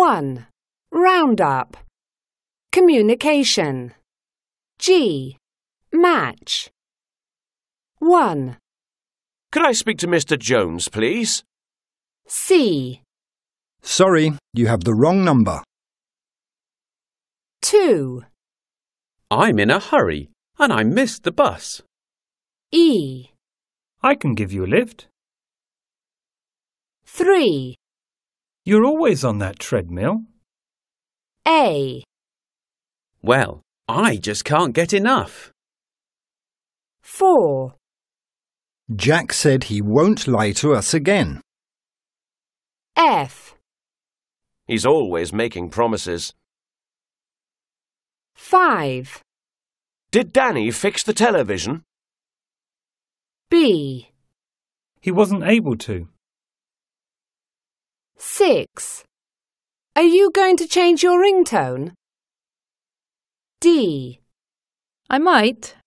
1. Roundup. Communication. G. Match. 1. Could I speak to Mr. Jones, please? C. Sorry, you have the wrong number. 2. I'm in a hurry and I missed the bus. E. I can give you a lift. 3. You're always on that treadmill. A. Well, I just can't get enough. 4. Jack said he won't lie to us again. F. He's always making promises. 5. Did Danny fix the television? B. He wasn't able to. 6. Are you going to change your ringtone? D. I might.